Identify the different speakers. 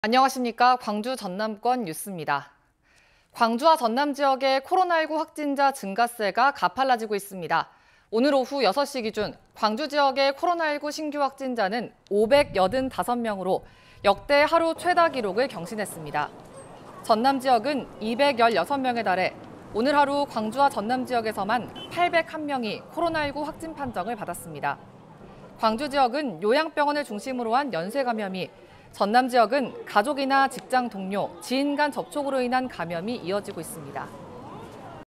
Speaker 1: 안녕하십니까. 광주 전남권 뉴스입니다. 광주와 전남 지역의 코로나19 확진자 증가세가 가팔라지고 있습니다. 오늘 오후 6시 기준 광주 지역의 코로나19 신규 확진자는 585명으로 역대 하루 최다 기록을 경신했습니다. 전남 지역은 216명에 달해 오늘 하루 광주와 전남 지역에서만 801명이 코로나19 확진 판정을 받았습니다. 광주 지역은 요양병원을 중심으로 한 연쇄 감염이, 전남 지역은 가족이나 직장 동료, 지인 간 접촉으로 인한 감염이 이어지고 있습니다.